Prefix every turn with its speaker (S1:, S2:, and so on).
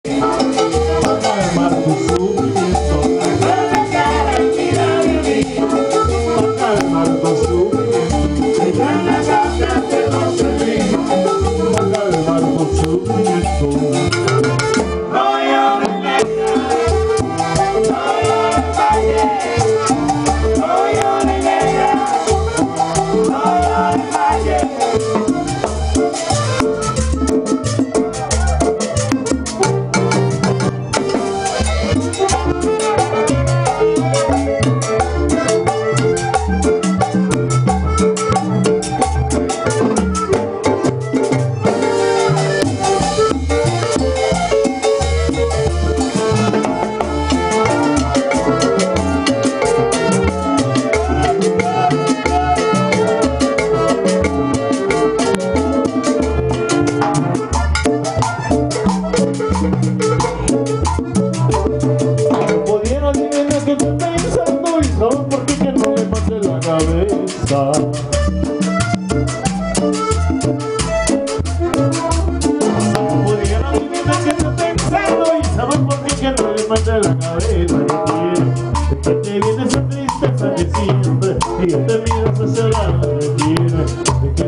S1: para calmar tu sufrimiento, para calmar tu sufrimiento, para calmar tu sufrimiento. Pudieron adivinar que estoy pensando y saben por qué que no le pase la cabeza. Pudieron adivinar que estoy pensando y saben por qué que no le pase la cabeza. Y que te viene esa tristeza que siempre y te miras hacia la retina.